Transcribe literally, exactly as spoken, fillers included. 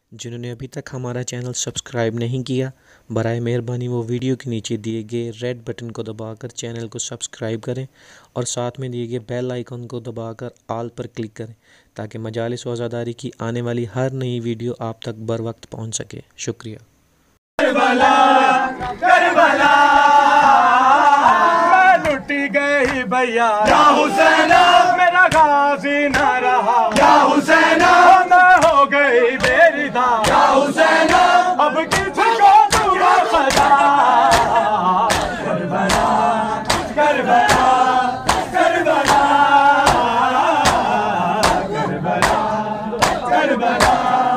जिन्होंने अभी तक हमारा चैनल सब्सक्राइब नहीं किया, बराए मेहरबानी वो वीडियो के नीचे दिए गए रेड बटन को दबाकर चैनल को सब्सक्राइब करें और साथ में दिए गए बेल आइकन को दबाकर ऑल पर क्लिक करें ताकि मजालिस वज़ादारी की आने वाली हर नई वीडियो आप तक बर वक्त पहुँच सके। शुक्रिया। करबला, करबला, मैं लुटी गई भैया, या हुसैना, मेरा गाजी न रहा, या हुसैना, मैं हो गई बेरिदा, या हुसैना, अब किसको दूंगा सजा। Karbala, Karbala, Karbala, Karbala, Karbala.